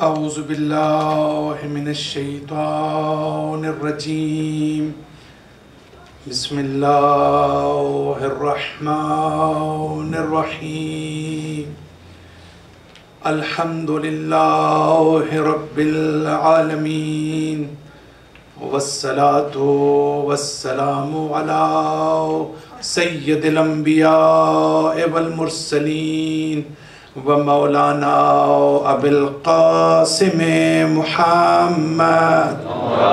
اعوذ باللہ من الشیطان الرجیم بسم اللہ الرحمن الرحیم الحمد للہ رب العالمین والصلاة والسلام علی سید الانبیاء والمرسلین ومولانا ابو القاسم محمد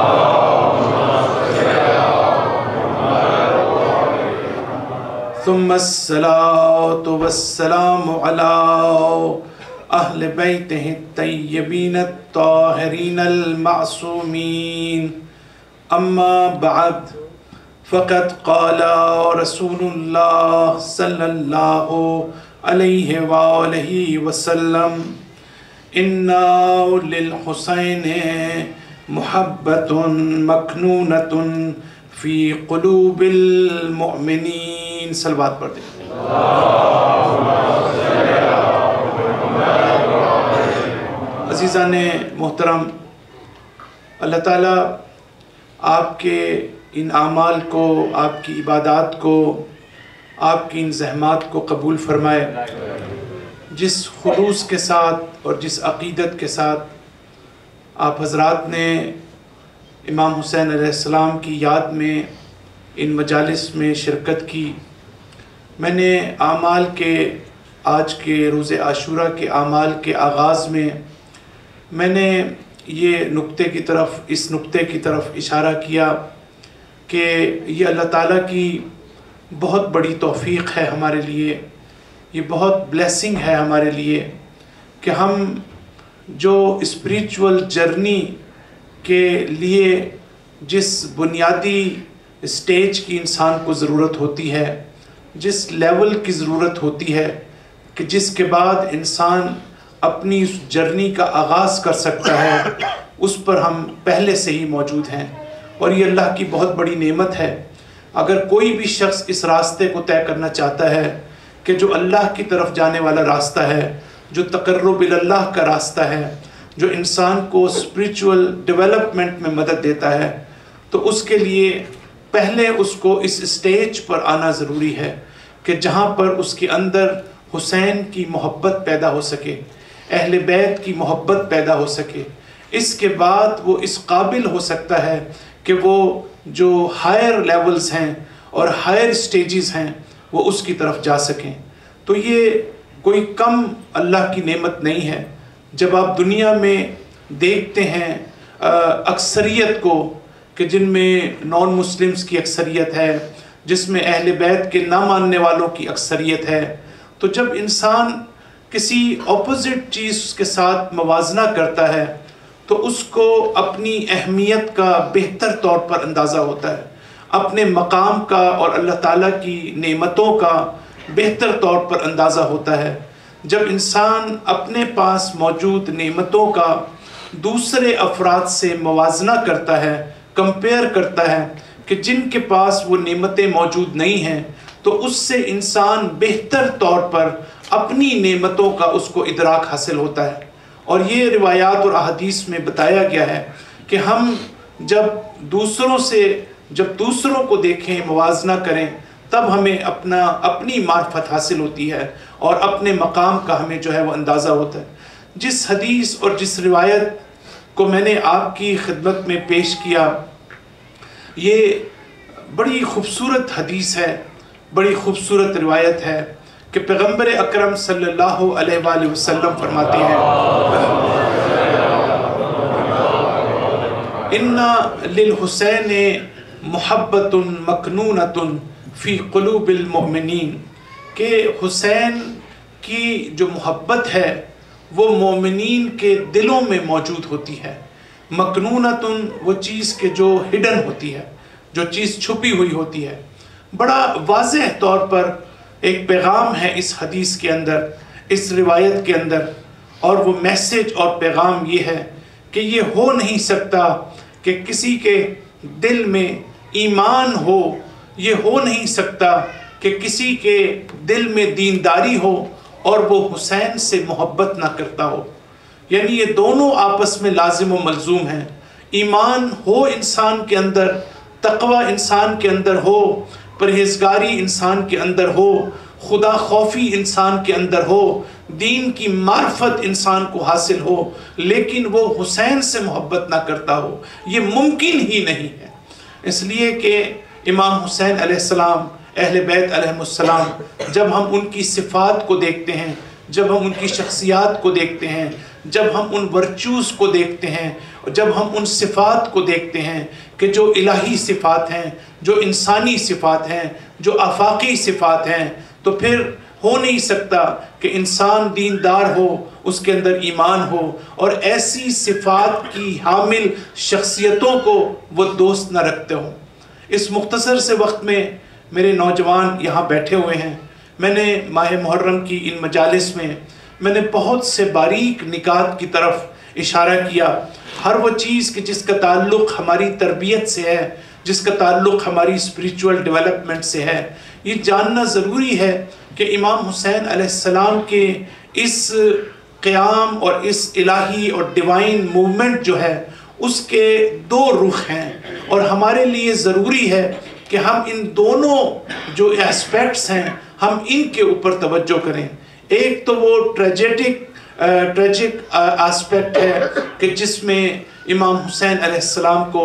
ثم الصلاة والسلام على اہل بیتہ الطیبین الطاہرین المعصومین اما بعد فقد قال رسول اللہ صلی اللہ علیہ وآلہ وسلم اِنَّا لِلْحُسَيْنِ محبت مکنونۃ فی قلوب المؤمنین. صلوات پڑھ دیں. عزیزان محترم، اللہ تعالیٰ آپ کے ان اعمال کو، آپ کی عبادات کو، آپ کی ان زحمات کو قبول فرمائے. جس خلوص کے ساتھ اور جس عقیدت کے ساتھ آپ حضرات نے امام حسین علیہ السلام کی یاد میں ان مجالس میں شرکت کی، میں نے اعمال کے آج کے روز عاشوراء کے اعمال کے آغاز میں نے یہ اس نقطے کی طرف اشارہ کیا کہ یہ اللہ تعالیٰ کی بہت بڑی توفیق ہے ہمارے لیے، یہ بہت بلیسنگ ہے ہمارے لیے کہ ہم جو اسپریچول جرنی کے لیے جس بنیادی اسٹیج کی انسان کو ضرورت ہوتی ہے، جس لیول کی ضرورت ہوتی ہے کہ جس کے بعد انسان اپنی اس جرنی کا آغاز کر سکتا ہے، اس پر ہم پہلے سے ہی موجود ہیں. اور یہ اللہ کی بہت بڑی نعمت ہے. اگر کوئی بھی شخص اس راستے کو طے کرنا چاہتا ہے کہ جو اللہ کی طرف جانے والا راستہ ہے، جو تقرب اللہ کا راستہ ہے، جو انسان کو اسپریچول ڈیولپمنٹ میں مدد دیتا ہے، تو اس کے لیے پہلے اس کو اس اسٹیج پر آنا ضروری ہے کہ جہاں پر اس کے اندر حسین کی محبت پیدا ہو سکے، اہل بیت کی محبت پیدا ہو سکے. اس کے بعد وہ اس قابل ہو سکتا ہے کہ وہ جو ہائر لیولز ہیں اور ہائر سٹیجز ہیں وہ اس کی طرف جا سکیں. تو یہ کوئی کم اللہ کی نعمت نہیں ہے. جب آپ دنیا میں دیکھتے ہیں اکثریت کو کہ جن میں نان مسلمز کی اکثریت ہے، جس میں اہل بیت کے نہ ماننے والوں کی اکثریت ہے، تو جب انسان کسی اپوزٹ چیز کے ساتھ موازنہ کرتا ہے تو اس کو اپنی اہمیت کا بہتر طور پر اندازہ ہوتا ہے، اپنے مقام کا اور اللہ تعالیٰ کی نعمتوں کا بہتر طور پر اندازہ ہوتا ہے. جب انسان اپنے پاس موجود نعمتوں کا دوسرے افراد سے موازنہ کرتا ہے، کمپیئر کرتا ہے کہ جن کے پاس وہ نعمتیں موجود نہیں ہیں، تو اس سے انسان بہتر طور پر اپنی نعمتوں کا اس کو ادراک حاصل ہوتا ہے. اور یہ روایات اور احادیث میں بتایا گیا ہے کہ ہم جب دوسروں کو دیکھیں، موازنہ کریں، تب ہمیں اپنی معرفت حاصل ہوتی ہے اور اپنے مقام کا ہمیں جو ہے وہ اندازہ ہوتا ہے. جس حدیث اور جس روایت کو میں نے آپ کی خدمت میں پیش کیا، یہ بڑی خوبصورت حدیث ہے، بڑی خوبصورت روایت ہے کہ پیغمبر اکرم صلی اللہ علیہ وآلہ وسلم فرماتے ہیں اِنَّا لِلْحُسَيْنِ محبت مکنونۃ فی قلوب المؤمنین، کہ حسین کی جو محبت ہے وہ مومنین کے دلوں میں موجود ہوتی ہے. مکنونۃ وہ چیز کہ جو ہڈن ہوتی ہے، جو چیز چھپی ہوئی ہوتی ہے. بڑا واضح طور پر ایک پیغام ہے اس حدیث کے اندر، اس روایت کے اندر، اور وہ میسج اور پیغام یہ ہے کہ یہ ہو نہیں سکتا کہ کسی کے دل میں ایمان ہو، یہ ہو نہیں سکتا کہ کسی کے دل میں دینداری ہو اور وہ حسین سے محبت نہ کرتا ہو. یعنی یہ دونوں آپس میں لازم و ملزوم ہیں. ایمان ہو انسان کے اندر، تقوی انسان کے اندر ہو، پرہیزگاری انسان کے اندر ہو، خدا خوفی انسان کے اندر ہو، دین کی معرفت انسان کو حاصل ہو، لیکن وہ حسین سے محبت نہ کرتا ہو، یہ ممکن ہی نہیں ہے. اس لیے کہ امام حسین علیہ السلام، اہل بیت علیہ السلام، جب ہم ان کی صفات کو دیکھتے ہیں، جب ہم ان کی شخصیات کو دیکھتے ہیں، جب ہم ان ورچوز کو دیکھتے ہیں، جب ہم ان صفات کو دیکھتے ہیں کہ جو الہی صفات ہیں، جو انسانی صفات ہیں، جو آفاقی صفات ہیں، تو پھر ہو نہیں سکتا کہ انسان دیندار ہو، اس کے اندر ایمان ہو، اور ایسی صفات کی حامل شخصیتوں کو وہ دوست نہ رکھتے ہوں. اس مختصر سے وقت میں میرے نوجوان یہاں بیٹھے ہوئے ہیں. میں نے ماہ محرم کی ان مجالس میں نے بہت سے باریک نکات کی طرف اشارہ کیا. ہر وہ چیز کہ جس کا تعلق ہماری تربیت سے ہے، جس کا تعلق ہماری اسپریچول ڈیولپمنٹ سے ہے. یہ جاننا ضروری ہے کہ امام حسین علیہ السلام کے اس قیام اور اس الہی اور ڈیوائن موومنٹ جو ہے اس کے دو رخ ہیں، اور ہمارے لیے ضروری ہے کہ ہم ان دونوں جو اسپیکٹس ہیں ہم ان کے اوپر توجہ کریں. ایک تو وہ ٹریجک آسپیکٹ ہے کہ جس میں امام حسین علیہ السلام کو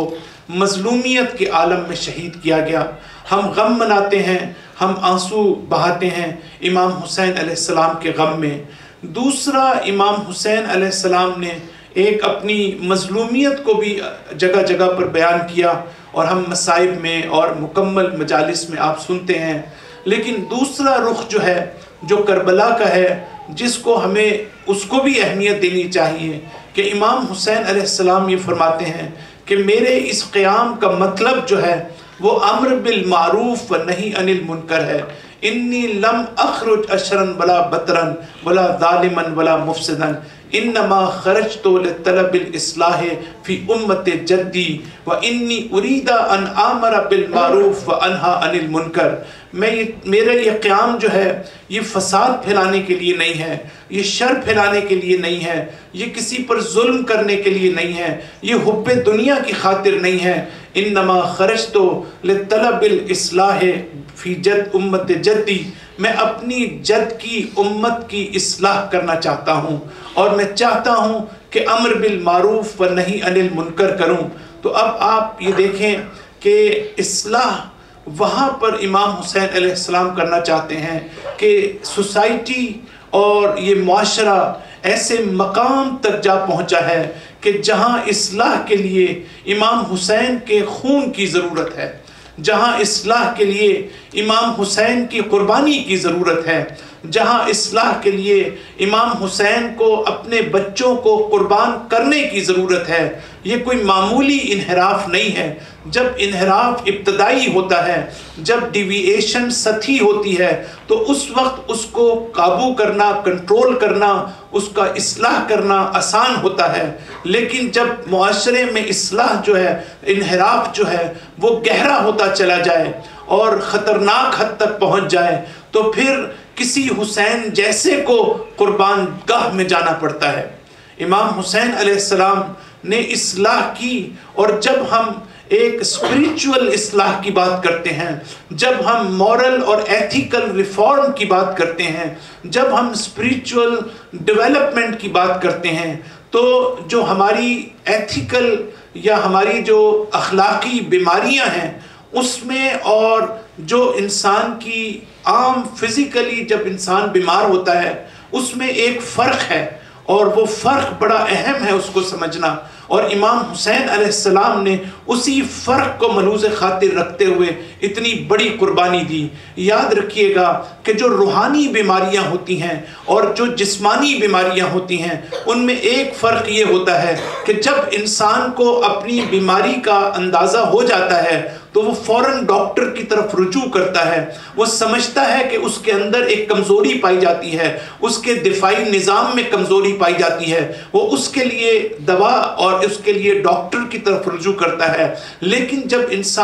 مظلومیت کے عالم میں شہید کیا گیا. ہم غم مناتے ہیں، ہم آنسو بہاتے ہیں امام حسین علیہ السلام کے غم میں. دوسرا، امام حسین علیہ السلام نے ایک اپنی مظلومیت کو بھی جگہ جگہ پر بیان کیا، اور ہم مصائب میں اور مکمل مجالس میں آپ سنتے ہیں. لیکن دوسرا رخ جو ہے، جو کربلا کا ہے، جس کو ہمیں اس کو بھی اہمیت دینی چاہیے کہ امام حسین علیہ السلام یہ فرماتے ہیں کہ میرے اس قیام کا مطلب جو ہے وہ امر بالمعروف و نہی عن المنکر ہے. انی لم اخرج اشرا ولا بطرا ولا ظالما ولا مفسدا انما خرجت لطلب الاصلاح فی امت جدی و انی ارید ان آمر بالمعروف و انہا عن المنکر. میرا یہ قیام جو ہے یہ فساد پھیلانے کے لیے نہیں ہے، یہ شر پھیلانے کے لیے نہیں ہے، یہ کسی پر ظلم کرنے کے لیے نہیں ہے، یہ حب دنیا کی خاطر نہیں ہے. انما خرجت لطلب الاصلاح فی جد امت جدی، میں اپنی جد کی امت کی اصلاح کرنا چاہتا ہوں، اور میں چاہتا ہوں کہ امر بالمعروف و نہی عن المنکر کروں. تو اب آپ یہ دیکھیں کہ اصلاح وہاں پر امام حسین علیہ السلام کرنا چاہتے ہیں کہ سوسائٹی اور یہ معاشرہ ایسے مقام تک جا پہنچا ہے کہ جہاں اصلاح کے لیے امام حسین کے خون کی ضرورت ہے، جہاں اصلاح کے لیے امام حسین کی قربانی کی ضرورت ہے، جہاں اصلاح کے لیے امام حسین کو اپنے بچوں کو قربان کرنے کی ضرورت ہے. یہ کوئی معمولی انحراف نہیں ہے. جب انحراف ابتدائی ہوتا ہے، جب ڈیوییشن سطحی ہوتی ہے، تو اس وقت اس کو قابو کرنا، کنٹرول کرنا، اس کا اصلاح کرنا آسان ہوتا ہے. لیکن جب معاشرے میں اصلاح جو ہے، انحراف جو ہے وہ گہرا ہوتا چلا جائے اور خطرناک حد تک پہنچ جائے، تو پھر کسی حسین جیسے کو قربان گاہ میں جانا پڑتا ہے. امام حسین علیہ السلام نے اصلاح کی، اور جب ہم ایک اسپریچول اصلاح کی بات کرتے ہیں، جب ہم مورل اور ایتھیکل ریفارم کی بات کرتے ہیں، جب ہم اسپریچول ڈیولپمنٹ کی بات کرتے ہیں، تو جو ہماری ایتھیکل یا ہماری جو اخلاقی بیماریاں ہیں اس میں، اور جو انسان کی عام فزیکلی جب انسان بیمار ہوتا ہے اس میں ایک فرق ہے، اور وہ فرق بڑا اہم ہے اس کو سمجھنا. اور امام حسین علیہ السلام نے اسی فرق کو ملحوظ خاطر رکھتے ہوئے اتنی بڑی قربانی دی. یاد رکھیے گا کہ جو روحانی بیماریاں ہوتی ہیں اور جو جسمانی بیماریاں ہوتی ہیں ان میں ایک فرق یہ ہوتا ہے کہ جب انسان کو اپنی بیماری کا اندازہ ہو جاتا ہے تو وہ فوراً ڈاکٹر کی طرف رجوع کرتا ہے. وہ سمجھتا ہے کہ اس کے اندر ایک کمزوری پائی جاتی ہے، اس کے دفاعی نظام میں کمزوری پائی جاتی ہے، وہ اس کے لیے دوا اور اس کے لیے ڈاکٹر کی طرف رجوع کرتا ہے. لیکن جب انسان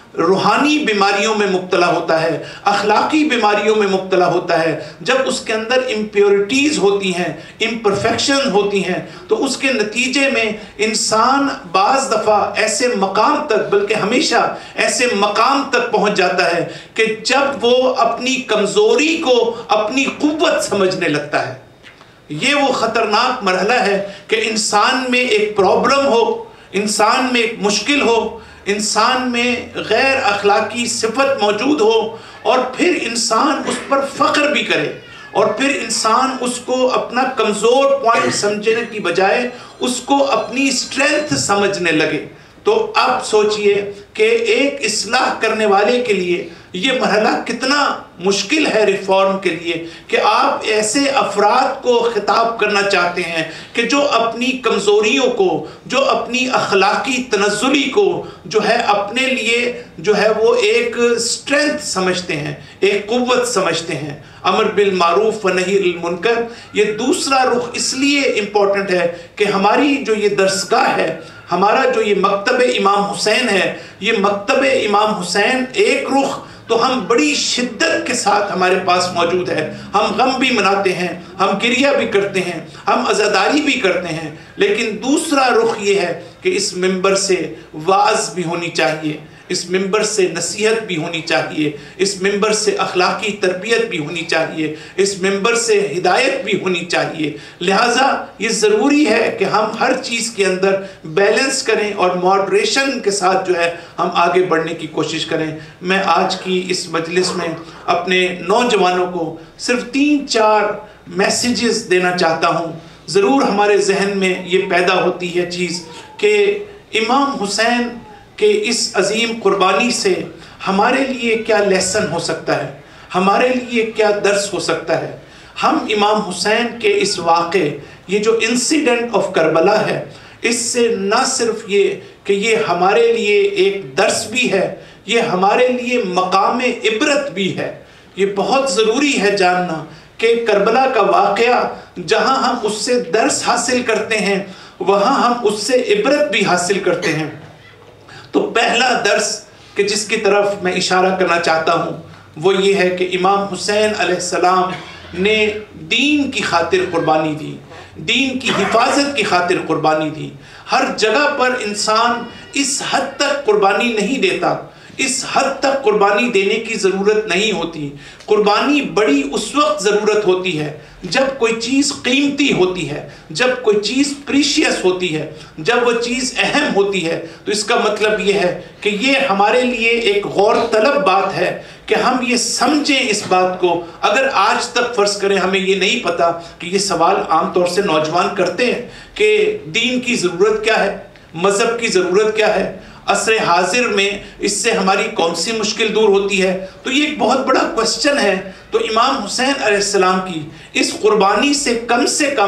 روحانی بیماریوں میں مبتلا ہوتا ہے، اخلاقی بیماریوں میں مبتلا ہوتا ہے، جب اس کے اندر امپیورٹیز ہوتی ہیں، امپرفیکشن ہوتی ہیں، تو اس کے نتیجے میں انسان بعض دفعہ ایسے مقام تک، بلکہ ہمیشہ ایسے مقام تک پہنچ جاتا ہے کہ جب وہ اپنی کمزوری کو اپنی قوت سمجھنے لگتا ہے۔ یہ وہ خطرناک مرحلہ ہے کہ انسان میں ایک پرابلم ہو، انسان میں ایک مشکل ہو، انسان میں غیر اخلاقی صفت موجود ہو، اور پھر انسان اس پر فخر بھی کرے، اور پھر انسان اس کو اپنا کمزور پوائنٹ سمجھنے کی بجائے اس کو اپنی اسٹرینتھ سمجھنے لگے۔ تو اب سوچئے کہ ایک اصلاح کرنے والے کے لیے یہ مرحلہ کتنا مشکل ہے ریفارم کے لیے، کہ آپ ایسے افراد کو خطاب کرنا چاہتے ہیں کہ جو اپنی کمزوریوں کو، جو اپنی اخلاقی تنزلی کو جو ہے اپنے لیے جو ہے وہ ایک اسٹرینتھ سمجھتے ہیں، ایک قوت سمجھتے ہیں۔ امر بالمعروف و نہی عن المنکر، یہ دوسرا رخ اس لیے امپورٹنٹ ہے کہ ہماری جو یہ درسگاہ ہے، ہمارا جو یہ مکتب امام حسین ہے، یہ مکتب امام حسین ایک رخ تو ہم بڑی شدت کے ساتھ ہمارے پاس موجود ہے، ہم غم بھی مناتے ہیں، ہم گریہ بھی کرتے ہیں، ہم عزاداری بھی کرتے ہیں، لیکن دوسرا رخ یہ ہے کہ اس منبر سے وعظ بھی ہونی چاہیے، اس منبر سے نصیحت بھی ہونی چاہیے، اس منبر سے اخلاقی تربیت بھی ہونی چاہیے، اس منبر سے ہدایت بھی ہونی چاہیے۔ لہٰذا یہ ضروری ہے کہ ہم ہر چیز کے اندر بیلنس کریں اور ماڈریشن کے ساتھ جو ہے ہم آگے بڑھنے کی کوشش کریں۔ میں آج کی اس مجلس میں اپنے نوجوانوں کو صرف 3-4 میسیجز دینا چاہتا ہوں۔ ضرور ہمارے ذہن میں یہ پیدا ہوتی ہے چیز کہ امام حسین کہ اس عظیم قربانی سے ہمارے لیے کیا لیسن ہو سکتا ہے، ہمارے لیے کیا درس ہو سکتا ہے۔ ہم امام حسین کے اس واقعے، یہ جو انسیڈنٹ آف کربلا ہے، اس سے نہ صرف یہ کہ یہ ہمارے لیے ایک درس بھی ہے، یہ ہمارے لیے مقام عبرت بھی ہے۔ یہ بہت ضروری ہے جاننا کہ کربلا کا واقعہ جہاں ہم اس سے درس حاصل کرتے ہیں، وہاں ہم اس سے عبرت بھی حاصل کرتے ہیں۔ تو پہلا درس کہ جس کی طرف میں اشارہ کرنا چاہتا ہوں وہ یہ ہے کہ امام حسین علیہ السلام نے دین کی خاطر قربانی دی، دین کی حفاظت کی خاطر قربانی دی۔ ہر جگہ پر انسان اس حد تک قربانی نہیں دیتا، اس حد تک قربانی دینے کی ضرورت نہیں ہوتی۔ قربانی بڑی اس وقت ضرورت ہوتی ہے جب کوئی چیز قیمتی ہوتی ہے، جب کوئی چیز پریشیس ہوتی ہے، جب وہ چیز اہم ہوتی ہے۔ تو اس کا مطلب یہ ہے کہ یہ ہمارے لیے ایک غور طلب بات ہے کہ ہم یہ سمجھیں اس بات کو۔ اگر آج تک فرض کریں ہمیں یہ نہیں پتا کہ یہ سوال عام طور سے نوجوان کرتے ہیں کہ دین کی ضرورت کیا ہے، مذہب کی ضرورت کیا ہے، عصر حاضر میں اس سے ہماری کون سی مشکل دور ہوتی ہے، تو یہ ایک بہت بڑا کوسچن ہے۔ تو امام حسین علیہ السلام کی اس قربانی سے کم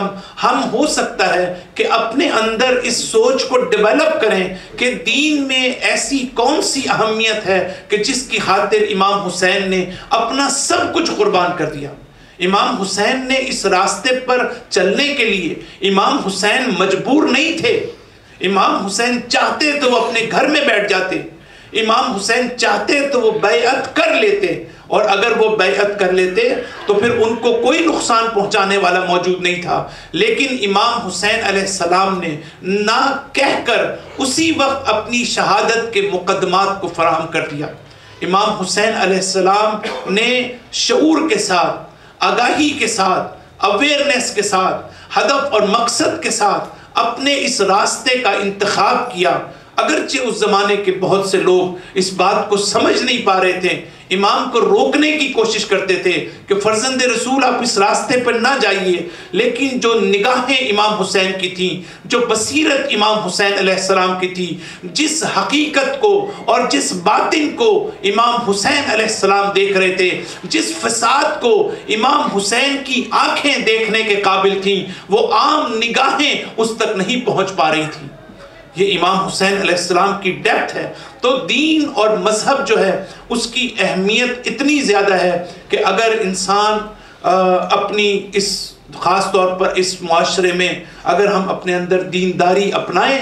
ہم ہو سکتا ہے کہ اپنے اندر اس سوچ کو ڈیولپ کریں کہ دین میں ایسی کون سی اہمیت ہے کہ جس کی خاطر امام حسین نے اپنا سب کچھ قربان کر دیا۔ امام حسین نے اس راستے پر چلنے کے لیے امام حسین مجبور نہیں تھے۔ امام حسین چاہتے تو وہ اپنے گھر میں بیٹھ جاتے، امام حسین چاہتے تو وہ بیعت کر لیتے، اور اگر وہ بیعت کر لیتے تو پھر ان کو کوئی نقصان پہنچانے والا موجود نہیں تھا۔ لیکن امام حسین علیہ السلام نے نہ کہہ کر اسی وقت اپنی شہادت کے مقدمات کو فراہم کر دیا۔ امام حسین علیہ السلام نے شعور کے ساتھ، آگاہی کے ساتھ، اویئرنیس کے ساتھ، ہدف اور مقصد کے ساتھ اپنے اس راستے کا انتخاب کیا۔ اگرچہ اس زمانے کے بہت سے لوگ اس بات کو سمجھ نہیں پا رہے تھے، امام کو روکنے کی کوشش کرتے تھے کہ فرزند رسول آپ اس راستے پر نہ جائیے، لیکن جو نگاہیں امام حسین کی تھیں، جو بصیرت امام حسین علیہ السلام کی تھی، جس حقیقت کو اور جس باطن کو امام حسین علیہ السلام دیکھ رہے تھے، جس فساد کو امام حسین کی آنکھیں دیکھنے کے قابل تھیں، وہ عام نگاہیں اس تک نہیں پہنچ پا رہی تھیں۔ یہ امام حسین علیہ السلام کی ڈیپتھ ہے۔ تو دین اور مذہب جو ہے اس کی اہمیت اتنی زیادہ ہے کہ اگر انسان اپنی اس خاص طور پر اس معاشرے میں اگر ہم اپنے اندر دینداری اپنائیں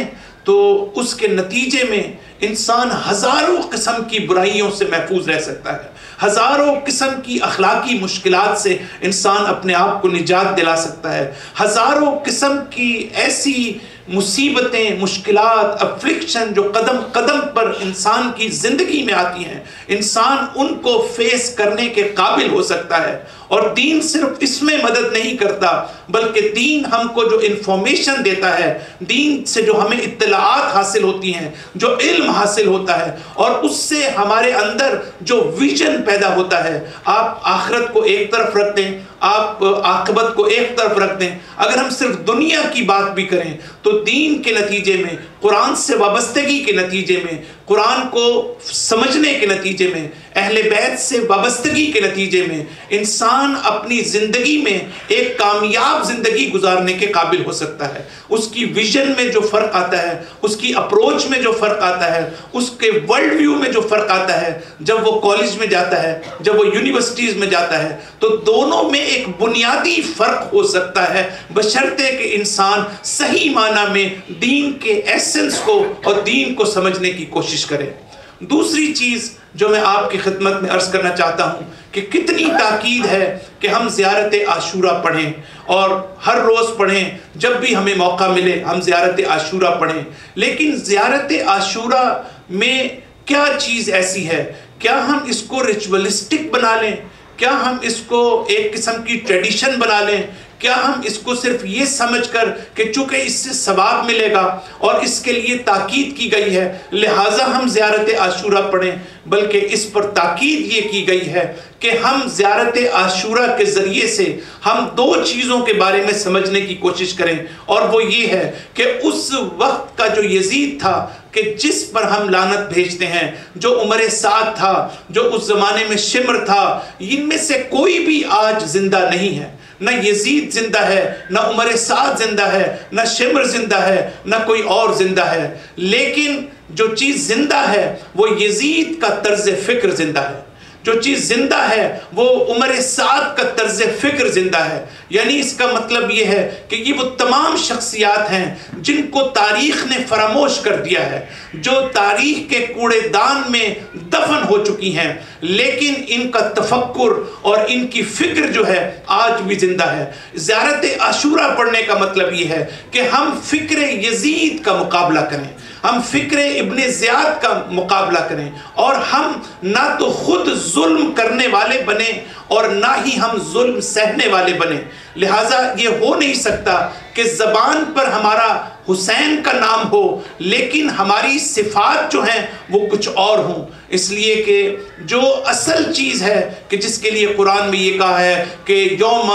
تو اس کے نتیجے میں انسان ہزاروں قسم کی برائیوں سے محفوظ رہ سکتا ہے، ہزاروں قسم کی اخلاقی مشکلات سے انسان اپنے آپ کو نجات دلا سکتا ہے، ہزاروں قسم کی ایسی مصیبتیں، مشکلات، افلکشن جو قدم قدم پر انسان کی زندگی میں آتی ہیں، انسان ان کو فیس کرنے کے قابل ہو سکتا ہے۔ اور دین صرف اس میں مدد نہیں کرتا، بلکہ دین ہم کو جو انفارمیشن دیتا ہے، دین سے جو ہمیں اطلاعات حاصل ہوتی ہیں، جو علم حاصل ہوتا ہے، اور اس سے ہمارے اندر جو ویژن پیدا ہوتا ہے۔ آپ آخرت کو ایک طرف رکھ دیں، آپ عاقبت کو ایک طرف رکھ دیں، اگر ہم صرف دنیا کی بات بھی کریں تو دین کے نتیجے میں، قرآن سے وابستگی کے نتیجے میں، قرآن کو سمجھنے کے نتیجے میں، اہل بیت سے وابستگی کے نتیجے میں انسان اپنی زندگی میں ایک کامیاب زندگی گزارنے کے قابل ہو سکتا ہے۔ اس کی ویژن میں جو فرق آتا ہے، اس کی اپروچ میں جو فرق آتا ہے، اس کے ورلڈ ویو میں جو فرق آتا ہے، جب وہ کالج میں جاتا ہے، جب وہ یونیورسٹیز میں جاتا ہے، تو دونوں میں ایک بنیادی فرق ہو سکتا ہے، بشرطے کہ انسان صحیح معنی میں دین کے ایسنس کو اور دین کو سمجھنے کی کوشش کرے۔ دوسری چیز جو میں آپ کی خدمت میں عرض کرنا چاہتا ہوں کہ کتنی تاکید ہے کہ ہم زیارت عاشورہ پڑھیں، اور ہر روز پڑھیں، جب بھی ہمیں موقع ملے ہم زیارت عاشورہ پڑھیں۔ لیکن زیارت عاشورہ میں کیا چیز ایسی ہے؟ کیا ہم اس کو ریچولسٹک بنا لیں؟ کیا ہم اس کو ایک قسم کی ٹریڈیشن بنا لیں؟ کیا ہم اس کو صرف یہ سمجھ کر کہ چونکہ اس سے ثواب ملے گا اور اس کے لیے تاکید کی گئی ہے لہٰذا ہم زیارت عاشورہ پڑھیں؟ بلکہ اس پر تاکید یہ کی گئی ہے کہ ہم زیارت عاشورہ کے ذریعے سے ہم دو چیزوں کے بارے میں سمجھنے کی کوشش کریں، اور وہ یہ ہے کہ اس وقت کا جو یزید تھا کہ جس پر ہم لعنت بھیجتے ہیں، جو عمر سعد تھا، جو اس زمانے میں شمر تھا، ان میں سے کوئی بھی آج زندہ نہیں ہے۔ نہ یزید زندہ ہے، نہ عمر سعد زندہ ہے، نہ شمر زندہ ہے، نہ کوئی اور زندہ ہے۔ لیکن جو چیز زندہ ہے وہ یزید کا طرز فکر زندہ ہے، جو چیز زندہ ہے وہ عمر سعد کا طرز فکر زندہ ہے۔ یعنی اس کا مطلب یہ ہے کہ یہ وہ تمام شخصیات ہیں جن کو تاریخ نے فراموش کر دیا ہے، جو تاریخ کے کوڑے دان میں دفن ہو چکی ہیں، لیکن ان کا تفکر اور ان کی فکر جو ہے آج بھی زندہ ہے۔ زیارت عاشورہ پڑھنے کا مطلب یہ ہے کہ ہم فکر یزید کا مقابلہ کریں، ہم فکر ابن زیاد کا مقابلہ کریں، اور ہم نہ تو خود ظلم کرنے والے بنیں اور نہ ہی ہم ظلم سہنے والے بنیں۔ لہٰذا یہ ہو نہیں سکتا کہ زبان پر ہمارا حسین کا نام ہو لیکن ہماری صفات جو ہیں وہ کچھ اور ہوں، اس لیے کہ جو اصل چیز ہے کہ جس کے لیے قرآن میں یہ کہا ہے کہ یوم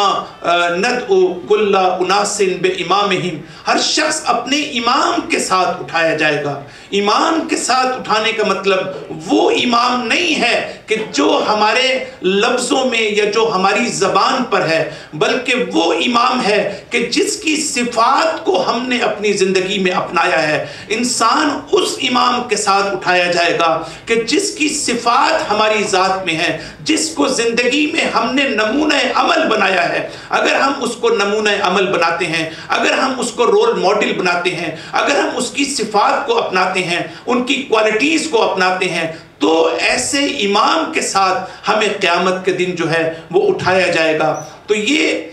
ندعو کل اناس بامامہم، ہر شخص اپنے امام کے ساتھ اٹھایا جائے گا۔ امام کے ساتھ اٹھانے کا مطلب وہ امام نہیں ہے کہ جو ہمارے لفظوں میں یا جو ہماری زبان پر ہے، بلکہ وہ امام ہے کہ جس کی صفات کو ہم نے اپنی زندگی میں اپنایا ہے۔ انسان اس امام کے ساتھ اٹھایا جائے گا کہ جس کی صفات ہماری ذات میں ہے، جس کو زندگی میں ہم نے نمونہ عمل بنایا ہے۔ اگر ہم اس کو نمونہ عمل بناتے ہیں، اگر ہم اس کو رول ماڈل بناتے ہیں، اگر ہم اس کی صفات کو اپناتے ہیں، ان کی کوالٹیز کو اپناتے ہیں، تو ایسے امام کے ساتھ ہمیں قیامت کے دن جو ہے وہ اٹھایا جائے گا۔ تو یہ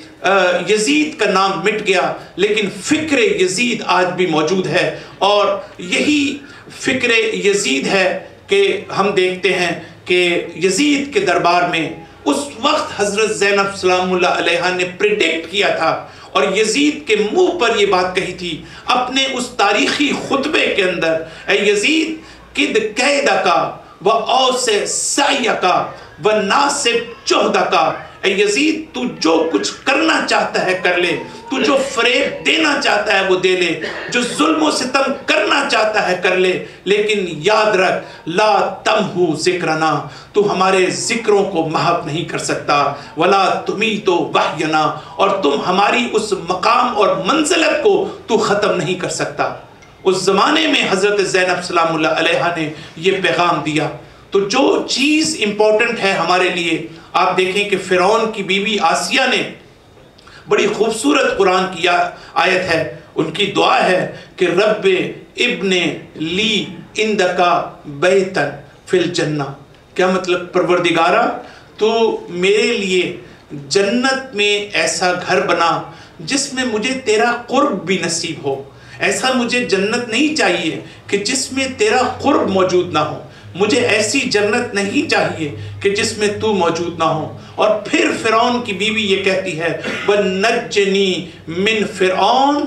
یزید کا نام مٹ گیا، لیکن فکر یزید آج بھی موجود ہے، اور یہی فکر یزید ہے کہ ہم دیکھتے ہیں کہ یزید کے دربار میں اس وقت حضرت زینب سلام اللہ علیہا نے پریڈکٹ کیا تھا، اور یزید کے منہ پر یہ بات کہی تھی اپنے اس تاریخی خطبے کے اندر، اے یزید کد قیدکا و اوس سعیکا و ناسب چہدکا، اے یزید تو جو کچھ کرنا چاہتا ہے کر لے، تو جو فریب دینا چاہتا ہے وہ دے لے، جو ظلم و ستم کرنا چاہتا ہے کر لے، لیکن یاد رکھ لا تمحو ذکرنا، تو ہمارے ذکروں کو محو نہیں کر سکتا، ولا تمیتو وحینا، اور تم ہماری اس مقام اور منزلت کو تو ختم نہیں کر سکتا۔ اس زمانے میں حضرت زینب سلام اللہ علیہا نے یہ پیغام دیا۔ تو جو چیز امپورٹنٹ ہے ہمارے لیے، آپ دیکھیں کہ فرعون کی بیوی آسیہ نے بڑی خوبصورت قرآن کی آیت ہے، ان کی دعا ہے کہ رب ابن لی اندکا بیتن فی الجنہ. کیا مطلب؟ پروردگارہ تو میرے لیے جنت میں ایسا گھر بنا جس میں مجھے تیرا قرب بھی نصیب ہو. ایسا مجھے جنت نہیں چاہیے کہ جس میں تیرا قرب موجود نہ ہو. مجھے ایسی جنت نہیں چاہیے کہ جس میں تو موجود نہ ہو. اور پھر فرعون کی بیوی یہ کہتی ہے وَنَجِّنِي مِن فِرْعَوْنَ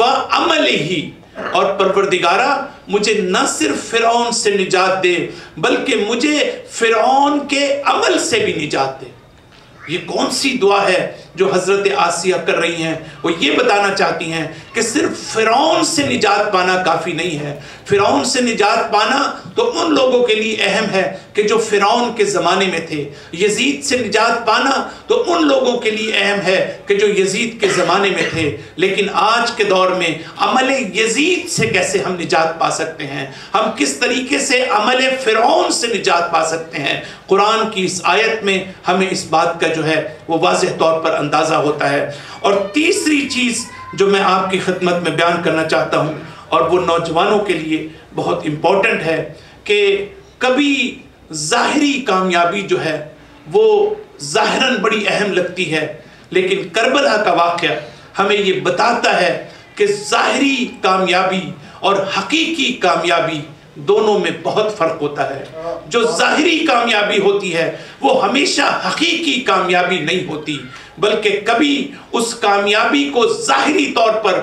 وَعَمَلِهِ، اور پروردگارہ مجھے نہ صرف فرعون سے نجات دے بلکہ مجھے فرعون کے عمل سے بھی نجات دے. یہ کون سی دعا ہے جو حضرت آسیہ کر رہی ہیں؟ وہ یہ بتانا چاہتی ہیں کہ صرف فرعون سے نجات پانا کافی نہیں ہے. فرعون سے نجات پانا تو ان لوگوں کے لیے اہم ہے کہ جو فرعون کے زمانے میں تھے. یزید سے نجات پانا تو ان لوگوں کے لیے اہم ہے کہ جو یزید کے زمانے میں تھے. لیکن آج کے دور میں عمل یزید سے کیسے ہم نجات پا سکتے ہیں؟ ہم کس طریقے سے عمل فرعون سے نجات پا سکتے ہیں؟ قرآن کی اس آیت میں ہمیں اس بات کا جو ہے وہ واضح طور پر اندازہ ہوتا ہے. اور تیسری چیز جو میں آپ کی خدمت میں بیان کرنا چاہتا ہوں اور وہ نوجوانوں کے لیے بہت امپورٹنٹ ہے کہ کبھی ظاہری کامیابی جو ہے وہ ظاہراً بڑی اہم لگتی ہے، لیکن کربلا کا واقعہ ہمیں یہ بتاتا ہے کہ ظاہری کامیابی اور حقیقی کامیابی دونوں میں بہت فرق ہوتا ہے. جو ظاہری کامیابی ہوتی ہے وہ ہمیشہ حقیقی کامیابی نہیں ہوتی، بلکہ کبھی اس کامیابی کو ظاہری طور پر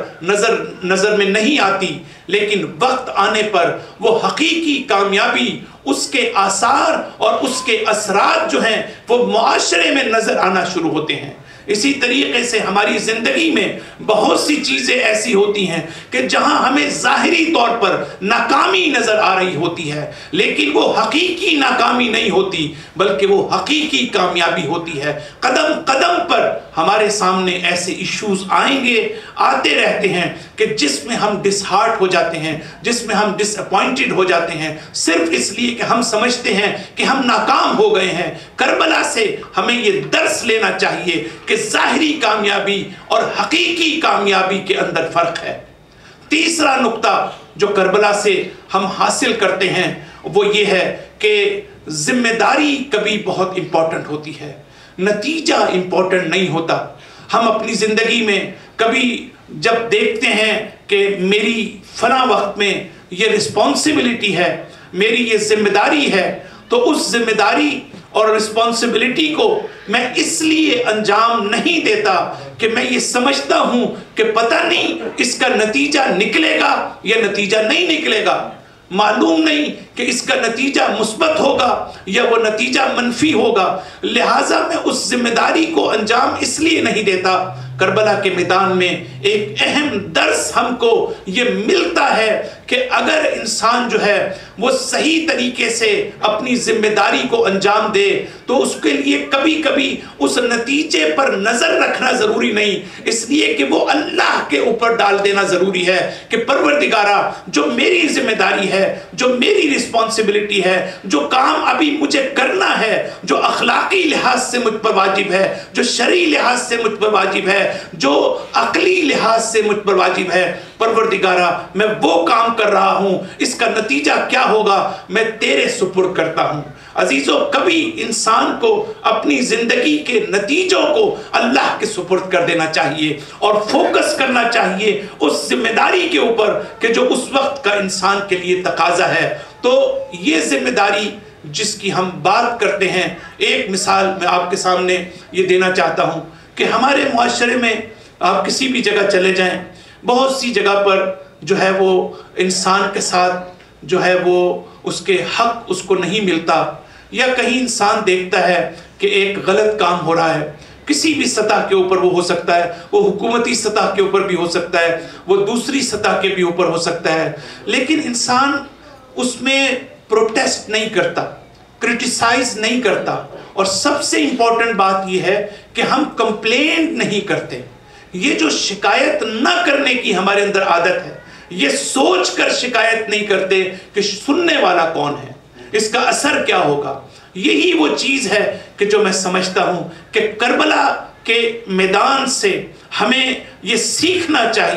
نظر میں نہیں آتی، لیکن وقت آنے پر وہ حقیقی کامیابی، اس کے آثار اور اس کے اثرات جو ہیں وہ معاشرے میں نظر آنا شروع ہوتے ہیں. اسی طریقے سے ہماری زندگی میں بہت سی چیزیں ایسی ہوتی ہیں کہ جہاں ہمیں ظاہری طور پر ناکامی نظر آ رہی ہوتی ہے، لیکن وہ حقیقی ناکامی نہیں ہوتی بلکہ وہ حقیقی کامیابی ہوتی ہے. قدم قدم پر ہمارے سامنے ایسے ایشوز آئیں گے، آتے رہتے ہیں کہ جس میں ہم ڈس ہارٹ ہو جاتے ہیں، جس میں ہم ڈس اپوائنٹڈ ہو جاتے ہیں صرف اس لیے کہ ہم سمجھتے ہیں کہ ہم ناکام ہو گئے ہیں. کربلا سے ہمیں یہ درس لینا چاہیے کہ ظاہری کامیابی اور حقیقی کامیابی کے اندر فرق ہے. تیسرا نقطہ جو کربلا سے ہم حاصل کرتے ہیں وہ یہ ہے کہ ذمہ داری کبھی بہت امپورٹنٹ ہوتی ہے، نتیجہ امپورٹنٹ نہیں ہوتا. ہم اپنی زندگی میں کبھی جب دیکھتے ہیں کہ میری فلاں وقت میں یہ رسپانسبلٹی ہے، میری یہ ذمہ داری ہے، تو اس ذمہ داری اور رسپانسبلٹی کو میں اس لیے انجام نہیں دیتا کہ میں یہ سمجھتا ہوں کہ پتہ نہیں اس کا نتیجہ نکلے گا یا نتیجہ نہیں نکلے گا، معلوم نہیں کہ اس کا نتیجہ مثبت ہوگا یا وہ نتیجہ منفی ہوگا، لہٰذا میں اس ذمہ داری کو انجام اس لیے نہیں دیتا. کربلا کے میدان میں ایک اہم درس ہم کو یہ ملتا ہے کہ اگر انسان جو ہے وہ صحیح طریقے سے اپنی ذمہ داری کو انجام دے تو اس کے لیے کبھی کبھی اس نتیجے پر نظر رکھنا ضروری نہیں، اس لیے کہ وہ اللہ کے اوپر ڈال دینا ضروری ہے کہ پروردگارہ جو میری ذمہ داری ہے، جو میری رسپانسبلٹی ہے، جو کام ابھی مجھے کرنا ہے، جو اخلاقی لحاظ سے مجھ پر واجب ہے، جو شرعی لحاظ سے مجھ پر واجب ہے، جو عقلی لحاظ سے مجھ پر واجب ہے، پروردگارہ میں وہ کام کر رہا ہوں، اس کا نتیجہ کیا ہوگا میں تیرے سپرد کرتا ہوں. عزیزو، کبھی انسان کو اپنی زندگی کے نتیجوں کو اللہ کے سپرد کر دینا چاہیے اور فوکس کرنا چاہیے اس ذمہ داری کے اوپر کہ جو اس وقت کا انسان کے لیے تقاضا ہے. تو یہ ذمہ داری جس کی ہم بات کرتے ہیں، ایک مثال میں آپ کے سامنے یہ دینا چاہتا ہوں کہ ہمارے معاشرے میں آپ کسی بھی جگہ چلے جائیں، بہت سی جگہ پر جو ہے وہ انسان کے ساتھ جو ہے وہ اس کے حق اس کو نہیں ملتا، یا کہیں انسان دیکھتا ہے کہ ایک غلط کام ہو رہا ہے، کسی بھی سطح کے اوپر وہ ہو سکتا ہے، وہ حکومتی سطح کے اوپر بھی ہو سکتا ہے، وہ دوسری سطح کے بھی اوپر ہو سکتا ہے، لیکن انسان اس میں پروٹیسٹ نہیں کرتا، کرٹیسائز نہیں کرتا، اور سب سے امپورٹنٹ بات یہ ہے کہ ہم کمپلینٹ نہیں کرتے. یہ جو شکایت نہ کرنے کی ہمارے اندر عادت ہے، یہ سوچ کر شکایت نہیں کرتے کہ سننے والا کون ہے، اس کا اثر کیا ہوگا. یہی وہ چیز ہے کہ جو میں سمجھتا ہوں کہ کربلا کے میدان سے ہمیں یہ سیکھنا چاہیے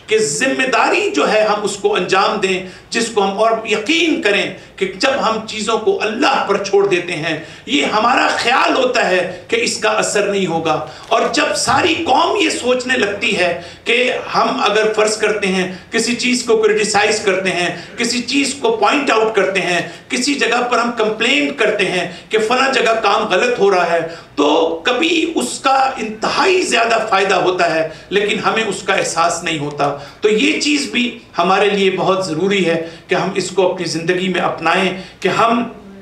کہ ذمہ داری جو ہے ہم اس کو انجام دیں جس کو ہم، اور یقین کریں کہ جب ہم چیزوں کو اللہ پر چھوڑ دیتے ہیں یہ ہمارا خیال ہوتا ہے کہ اس کا اثر نہیں ہوگا، اور جب ساری قوم یہ سوچنے لگتی ہے کہ ہم اگر فرض کرتے ہیں کسی چیز کو کرٹیسائز کرتے ہیں، کسی چیز کو پوائنٹ آؤٹ کرتے ہیں، کسی جگہ پر ہم کمپلینٹ کرتے ہیں کہ فلاں جگہ کام غلط ہو رہا ہے، تو کبھی اس کا انتہائی زیادہ فائدہ ہوتا ہے لیکن ہمیں اس کا احساس نہیں ہوتا۔ تو یہ چیز بھی ہمارے لیے بہت ضروری ہے کہ ہم اس کو اپنی زندگی میں اپنائیں، کہ ہم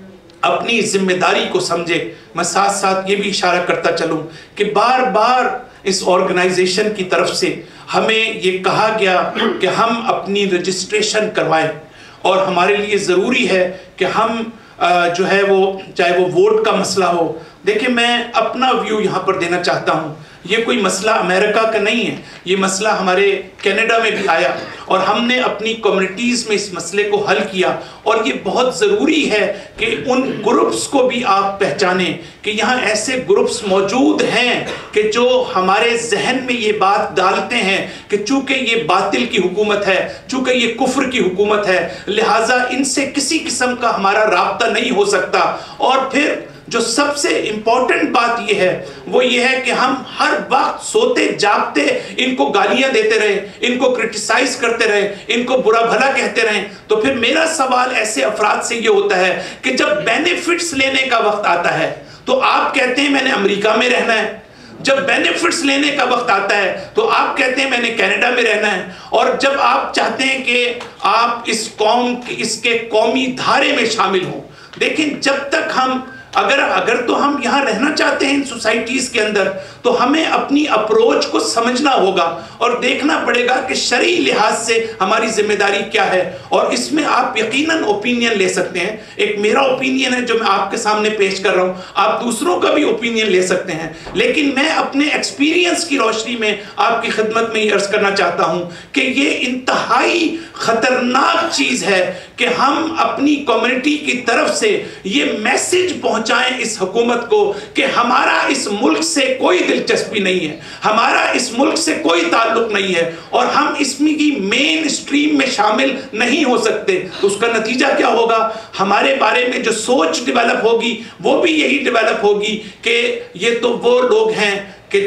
اپنی ذمہ داری کو سمجھیں۔ میں ساتھ ساتھ یہ بھی اشارہ کرتا چلوں کہ بار بار اس آرگنائزیشن کی طرف سے ہمیں یہ کہا گیا کہ ہم اپنی رجسٹریشن کروائیں، اور ہمارے لیے ضروری ہے کہ ہم جو ہے وہ چاہے وہ ووٹ کا مسئلہ ہو۔ دیکھیں میں اپنا ویو یہاں پر دینا چاہتا ہوں، یہ کوئی مسئلہ امریکہ کا نہیں ہے، یہ مسئلہ ہمارے کینیڈا میں بھی آیا اور ہم نے اپنی کمیونٹیز میں اس مسئلے کو حل کیا، اور یہ بہت ضروری ہے کہ ان گروپس کو بھی آپ پہچانیں کہ یہاں ایسے گروپس موجود ہیں کہ جو ہمارے ذہن میں یہ بات ڈالتے ہیں کہ چونکہ یہ باطل کی حکومت ہے، چونکہ یہ کفر کی حکومت ہے، لہٰذا ان سے کسی قسم کا ہمارا رابطہ نہیں ہو سکتا۔ اور پھر جو سب سے امپورٹنٹ بات یہ ہے وہ یہ ہے کہ ہم ہر وقت سوتے جاگتے ان کو گالیاں دیتے رہیں، ان کو کرٹیسائز کرتے رہیں، ان کو برا بھلا کہتے رہیں۔ تو پھر میرا سوال ایسے افراد سے یہ ہوتا ہے کہ جب بینیفٹس لینے کا وقت آتا ہے تو آپ کہتے ہیں میں نے امریکہ میں رہنا ہے، جب بینیفٹس لینے کا وقت آتا ہے تو آپ کہتے ہیں میں نے کینیڈا میں رہنا ہے، اور جب آپ چاہتے ہیں کہ آپ اس قوم اس کے قومی دھارے میں شامل ہوں۔ دیکھیں جب تک ہم اگر تو ہم یہاں رہنا چاہتے ہیں ان سوسائٹیز کے اندر تو ہمیں اپنی اپروچ کو سمجھنا ہوگا اور دیکھنا پڑے گا کہ شرعی لحاظ سے ہماری ذمہ داری کیا ہے، اور اس میں آپ یقیناً اوپینین لے سکتے ہیں۔ ایک میرا اوپینین ہے جو میں آپ کے سامنے پیش کر رہا ہوں، آپ دوسروں کا بھی اوپینین لے سکتے ہیں، لیکن میں اپنے ایکسپیرینس کی روشنی میں آپ کی خدمت میں یہ عرض کرنا چاہتا ہوں کہ یہ انتہائی خطرناک چیز ہے کہ ہم اپنی کمیونٹی کی طرف سے یہ میسج پہنچائیں اس حکومت کو کہ ہمارا اس ملک سے کوئی دلچسپی نہیں ہے، ہمارا اس ملک سے کوئی تعلق نہیں ہے، اور ہم اس میں کی مین اسٹریم میں شامل نہیں ہو سکتے۔ تو اس کا نتیجہ کیا ہوگا؟ ہمارے بارے میں جو سوچ ڈیولپ ہوگی وہ بھی یہی ڈیولپ ہوگی کہ یہ تو وہ لوگ ہیں کہ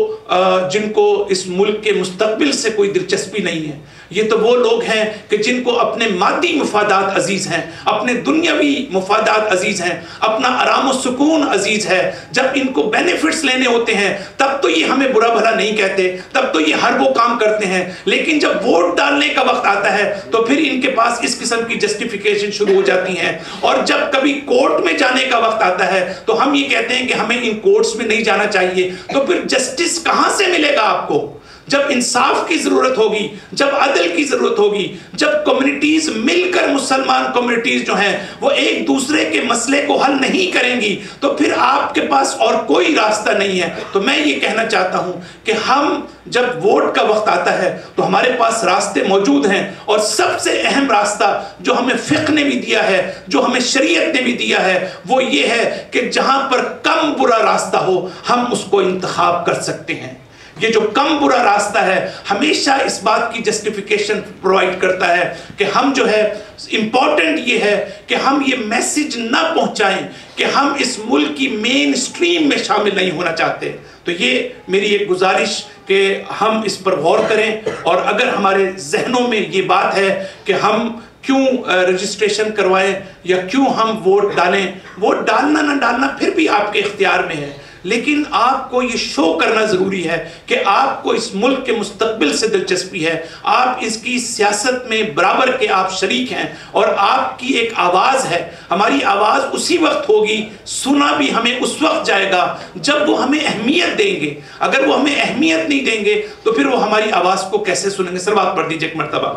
جن کو اس ملک کے مستقبل سے کوئی دلچسپی نہیں ہے، یہ تو وہ لوگ ہیں کہ جن کو اپنے مادی مفادات عزیز ہیں، اپنے دنیاوی مفادات عزیز ہیں، اپنا آرام و سکون عزیز ہے۔ جب ان کو بینیفٹس لینے ہوتے ہیں تب تو یہ ہمیں برا بھلا نہیں کہتے، تب تو یہ ہر وہ کام کرتے ہیں، لیکن جب ووٹ ڈالنے کا وقت آتا ہے تو پھر ان کے پاس اس قسم کی جسٹیفیکیشن شروع ہو جاتی ہیں، اور جب کبھی کورٹ میں جانے کا وقت آتا ہے تو ہم یہ کہتے ہیں کہ ہمیں ان کورٹس میں نہیں جانا چاہیے۔ تو پھر جسٹس کہاں سے ملے گا آپ کو؟ جب انصاف کی ضرورت ہوگی، جب عدل کی ضرورت ہوگی، جب کمیونٹیز مل کر مسلمان کمیونٹیز جو ہیں وہ ایک دوسرے کے مسئلے کو حل نہیں کریں گی تو پھر آپ کے پاس اور کوئی راستہ نہیں ہے۔ تو میں یہ کہنا چاہتا ہوں کہ ہم جب ووٹ کا وقت آتا ہے تو ہمارے پاس راستے موجود ہیں، اور سب سے اہم راستہ جو ہمیں فقہ نے بھی دیا ہے، جو ہمیں شریعت نے بھی دیا ہے، وہ یہ ہے کہ جہاں پر کم برا راستہ ہو ہم اس کو انتخاب کر سکتے ہیں۔ یہ جو کم برا راستہ ہے ہمیشہ اس بات کی جسٹیفیکیشن پرووائڈ کرتا ہے کہ ہم جو ہے امپورٹنٹ یہ ہے کہ ہم یہ میسج نہ پہنچائیں کہ ہم اس ملک کی مین اسٹریم میں شامل نہیں ہونا چاہتے۔ تو یہ میری ایک گزارش کہ ہم اس پر غور کریں، اور اگر ہمارے ذہنوں میں یہ بات ہے کہ ہم کیوں رجسٹریشن کروائیں یا کیوں ہم ووٹ ڈالیں، ووٹ ڈالنا نہ ڈالنا پھر بھی آپ کے اختیار میں ہے، لیکن آپ کو یہ شو کرنا ضروری ہے کہ آپ کو اس ملک کے مستقبل سے دلچسپی ہے، آپ اس کی سیاست میں برابر کے آپ شریک ہیں، اور آپ کی ایک آواز ہے۔ ہماری آواز اسی وقت ہوگی، سنا بھی ہمیں اس وقت جائے گا جب وہ ہمیں اہمیت دیں گے۔ اگر وہ ہمیں اہمیت نہیں دیں گے تو پھر وہ ہماری آواز کو کیسے سنیں گے؟ سلوات پڑھ دیجئے ایک مرتبہ۔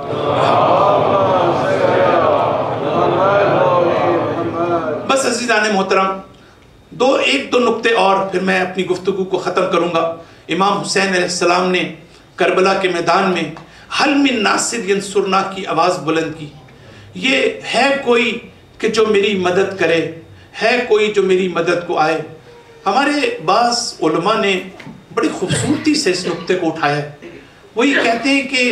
بس عزیزان محترم، ایک دو نقطے اور پھر میں اپنی گفتگو کو ختم کروں گا۔ امام حسین علیہ السلام نے کربلا کے میدان میں حل من ناصر ینصرنا کی آواز بلند کی۔ یہ ہے کوئی کہ جو میری مدد کرے، ہے کوئی جو میری مدد کو آئے۔ ہمارے بعض علماء نے بڑی خوبصورتی سے اس نقطے کو اٹھایا ہے۔ وہ یہ کہتے ہیں کہ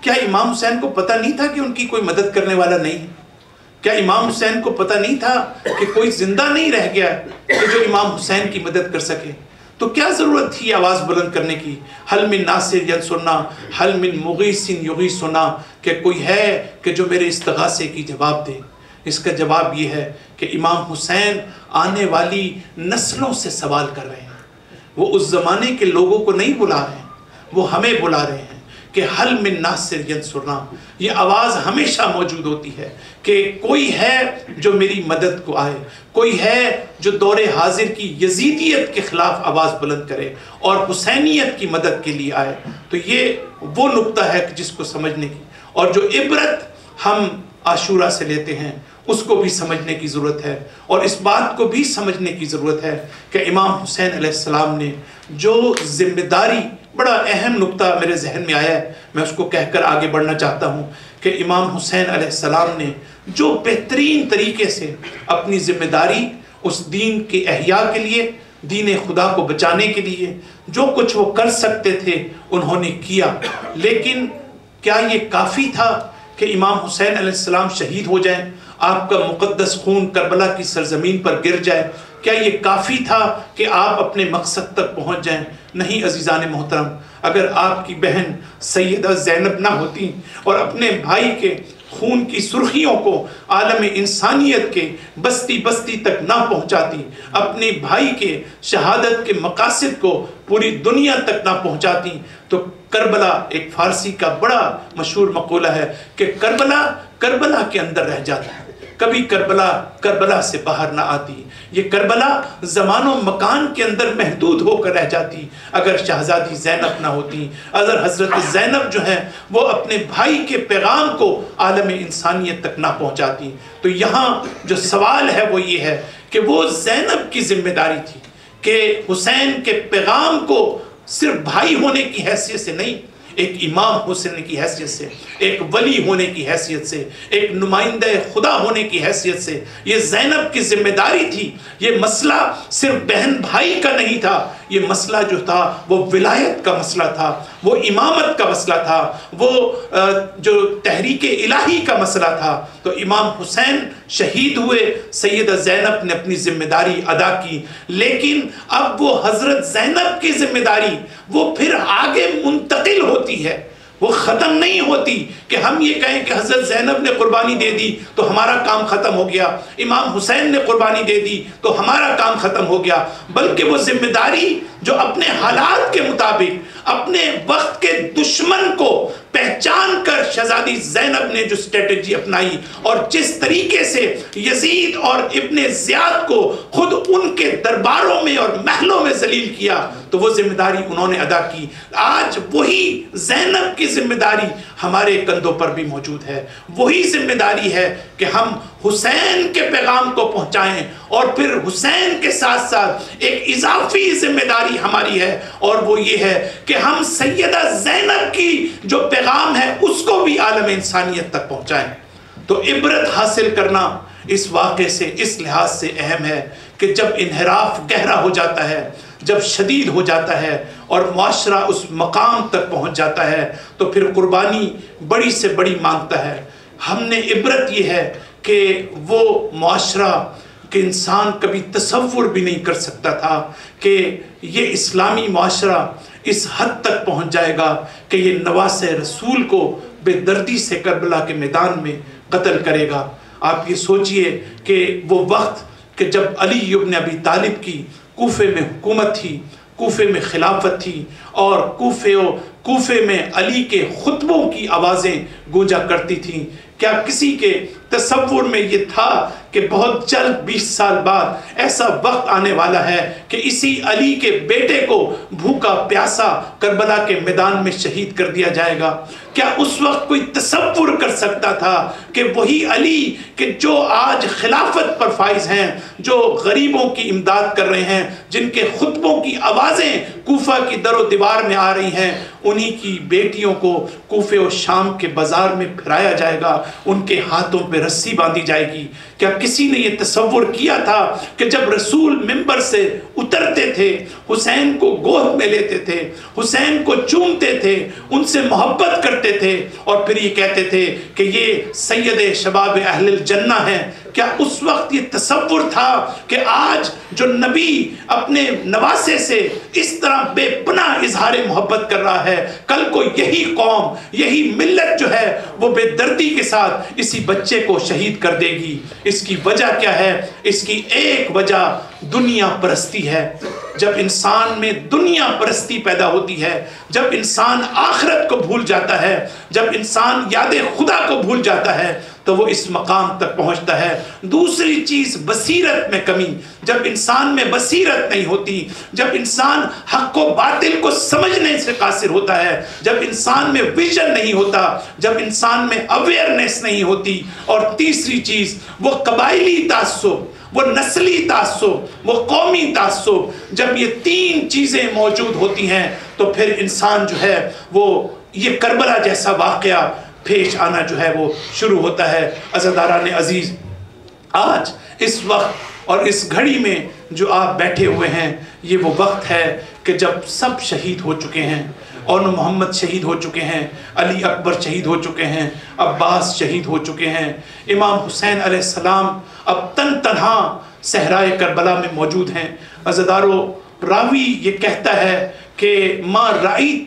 کیا امام حسین کو پتہ نہیں تھا کہ ان کی کوئی مدد کرنے والا نہیں ہے؟ کیا امام حسین کو پتہ نہیں تھا کہ کوئی زندہ نہیں رہ گیا کہ جو امام حسین کی مدد کر سکے؟ تو کیا ضرورت تھی آواز بلند کرنے کی؟ حل من ناصر ینصرنا حل من مغیث یغیثنا، کہ کوئی ہے کہ جو میرے استغاثے کی جواب دے؟ اس کا جواب یہ ہے کہ امام حسین آنے والی نسلوں سے سوال کر رہے ہیں، وہ اس زمانے کے لوگوں کو نہیں بلا رہے ہیں، وہ ہمیں بلا رہے ہیں کہ حل من ناصر ینصرنا۔ یہ آواز ہمیشہ موجود ہوتی ہے کہ کوئی ہے جو میری مدد کو آئے، کوئی ہے جو دور حاضر کی یزیدیت کے خلاف آواز بلند کرے اور حسینیت کی مدد کے لیے آئے۔ تو یہ وہ نقطہ ہے جس کو سمجھنے کی، اور جو عبرت ہم عاشورہ سے لیتے ہیں اس کو بھی سمجھنے کی ضرورت ہے، اور اس بات کو بھی سمجھنے کی ضرورت ہے کہ امام حسین علیہ السلام نے جو ذمہ داری، بڑا اہم نقطہ میرے ذہن میں آیا ہے، میں اس کو کہہ کر آگے بڑھنا چاہتا ہوں کہ امام حسین علیہ السلام نے جو بہترین طریقے سے اپنی ذمہ داری اس دین کے احیاء کے لیے، دین خدا کو بچانے کے لیے جو کچھ وہ کر سکتے تھے انہوں نے کیا۔ لیکن کیا یہ کافی تھا کہ امام حسین علیہ السلام شہید ہو جائیں، آپ کا مقدس خون کربلا کی سرزمین پر گر جائے؟ کیا یہ کافی تھا کہ آپ اپنے مقصد تک پہنچ جائیں؟ نہیں عزیزان محترم، اگر آپ کی بہن سیدہ زینب نہ ہوتی اور اپنے بھائی کے خون کی سرخیوں کو عالم انسانیت کے بستی بستی تک نہ پہنچاتی، اپنے بھائی کے شہادت کے مقاصد کو پوری دنیا تک نہ پہنچاتی، تو کربلا، ایک فارسی کا بڑا مشہور مقولہ ہے کہ کربلا کربلا کے اندر رہ جاتا ہے، کبھی کربلا کربلا سے باہر نہ آتی۔ یہ کربلا زمان و مکان کے اندر محدود ہو کر رہ جاتی اگر شہزادی زینب نہ ہوتی، اگر حضرت زینب جو ہیں وہ اپنے بھائی کے پیغام کو عالم انسانیت تک نہ پہنچاتی۔ تو یہاں جو سوال ہے وہ یہ ہے کہ وہ زینب کی ذمہ داری تھی کہ حسین کے پیغام کو صرف بھائی ہونے کی حیثیت سے نہیں، ایک امام ہونے کی حیثیت سے، ایک ولی ہونے کی حیثیت سے، ایک نمائندہ خدا ہونے کی حیثیت سے یہ زینب کی ذمہ داری تھی۔ یہ مسئلہ صرف بہن بھائی کا نہیں تھا، یہ مسئلہ جو تھا وہ ولایت کا مسئلہ تھا، وہ امامت کا مسئلہ تھا، وہ جو تحریک الہی کا مسئلہ تھا۔ تو امام حسین شہید ہوئے، سیدہ زینب نے اپنی ذمہ داری ادا کی، لیکن اب وہ حضرت زینب کی ذمہ داری وہ پھر آگے منتقل ہوتی ہے، وہ ختم نہیں ہوتی کہ ہم یہ کہیں کہ حضرت زینب نے قربانی دے دی تو ہمارا کام ختم ہو گیا، امام حسین نے قربانی دے دی تو ہمارا کام ختم ہو گیا، بلکہ وہ ذمہ داری جو اپنے حالات کے مطابق اپنے وقت کے دشمن کو پہچان کر شہزادی زینب نے جو اسٹریٹجی اپنائی اور جس طریقے سے یزید اور ابن زیاد کو خود ان کے درباروں میں اور محلوں میں ذلیل کیا، تو وہ ذمہ داری انہوں نے ادا کی۔ آج وہی زینب کی ذمہ داری ہمارے کندھوں پر بھی موجود ہے، وہی ذمہ داری ہے کہ ہم حسین کے پیغام کو پہنچائیں، اور پھر حسین کے ساتھ ساتھ ایک اضافی ذمہ داری ہماری ہے، اور وہ یہ ہے کہ ہم سیدہ زینب کی جو پیغام ہے اس کو بھی عالم انسانیت تک پہنچائیں۔ تو عبرت حاصل کرنا اس واقعے سے اس لحاظ سے اہم ہے کہ جب انحراف گہرا ہو جاتا ہے، جب شدید ہو جاتا ہے اور معاشرہ اس مقام تک پہنچ جاتا ہے تو پھر قربانی بڑی سے بڑی مانگتا ہے۔ ہم نے عبرت یہ ہے کہ وہ معاشرہ کہ انسان کبھی تصور بھی نہیں کر سکتا تھا کہ یہ اسلامی معاشرہ اس حد تک پہنچ جائے گا کہ یہ نواس رسول کو بے دردی سے کربلا کے میدان میں قتل کرے گا۔ آپ یہ سوچئے کہ وہ وقت کہ جب علی ابن ابی طالب کی کوفے میں حکومت تھی، کوفے میں خلافت تھی، اور کوفے میں علی کے خطبوں کی آوازیں گونجا کرتی تھیں، کیا کسی کے تصور میں یہ تھا کہ بہت جلد 20 سال بعد ایسا وقت آنے والا ہے کہ اسی علی کے بیٹے کو بھوکا پیاسا کربلا کے میدان میں شہید کر دیا جائے گا؟ کیا اس وقت کوئی تصور کر سکتا تھا کہ وہی علی کہ جو آج خلافت پر فائز ہیں، جو غریبوں کی امداد کر رہے ہیں، جن کے خطبوں کی آوازیں کوفہ کی در و دیوار میں آ رہی ہیں، انہی کی بیٹیوں کو کوفے و شام کے بازار میں پھرایا جائے گا، ان کے ہاتھوں پہ رسی باندھی جائے گی۔ کیا کسی نے یہ تصور کیا تھا کہ جب رسول منبر سے اترتے تھے، حسین کو گود میں لیتے تھے، حسین کو چومتے تھے، ان سے محبت کرتے تھے، اور پھر یہ کہتے تھے کہ یہ سید شباب اہل الجنہ ہیں، کیا اس وقت یہ تصور تھا کہ آج جو نبی اپنے نواسے سے اس طرح بے پناہ اظہار محبت کر رہا ہے، کل کو یہی قوم، یہی ملت جو ہے وہ بے دردی کے ساتھ اسی بچے کو شہید کر دے گی؟ اس کی وجہ کیا ہے؟ اس کی ایک وجہ دنیا پرستی ہے۔ جب انسان میں دنیا پرستی پیدا ہوتی ہے، جب انسان آخرت کو بھول جاتا ہے، جب انسان یاد خدا کو بھول جاتا ہے، تو وہ اس مقام تک پہنچتا ہے۔ دوسری چیز بصیرت میں کمی، جب انسان میں بصیرت نہیں ہوتی، جب انسان حق و باطل کو سمجھنے سے قاصر ہوتا ہے، جب انسان میں ویژن نہیں ہوتا، جب انسان میں اویئرنیس نہیں ہوتی، اور تیسری چیز وہ قبائلی تعصب، وہ نسلی تعصب، وہ قومی تعصب، جب یہ تین چیزیں موجود ہوتی ہیں تو پھر انسان جو ہے وہ یہ کربلا جیسا واقعہ پیش آنا جو ہے وہ شروع ہوتا ہے۔ عزیزداران عزیز، آج اس وقت اور اس گھڑی میں جو آپ بیٹھے ہوئے ہیں، یہ وہ وقت ہے کہ جب سب شہید ہو چکے ہیں۔ اون محمد شہید ہو چکے ہیں، علی اکبر شہید ہو چکے ہیں، عباس شہید ہو چکے ہیں، امام حسین علیہ السلام اب تنہا صحرائے کربلا میں موجود ہیں۔ عزیزدارو، راوی یہ کہتا ہے کہ ما رأیت